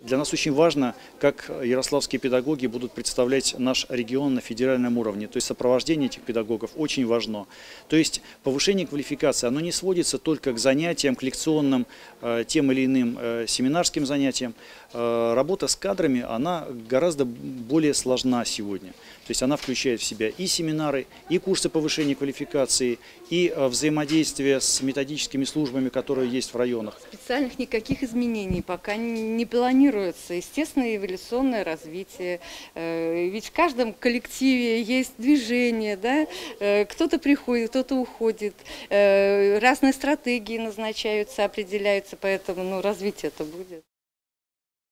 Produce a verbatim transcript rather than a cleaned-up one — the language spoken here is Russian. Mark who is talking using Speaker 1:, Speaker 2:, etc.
Speaker 1: Для нас очень важно, как ярославские педагоги будут представлять наш регион на федеральном уровне. То есть сопровождение этих педагогов очень важно. То есть повышение квалификации, оно не сводится только к занятиям, к лекционным, тем или иным семинарским занятиям. Работа с кадрами, она гораздо более сложна сегодня. То есть она включает в себя и семинары, и курсы повышения квалификации, и взаимодействие с методическими службами, которые есть в районах.
Speaker 2: Специальных никаких изменений пока не планируется. Естественно, эволюционное развитие. Ведь в каждом коллективе есть движение, да? Кто-то приходит, кто-то уходит. Разные стратегии назначаются, определяются, поэтому ну, развитие это будет.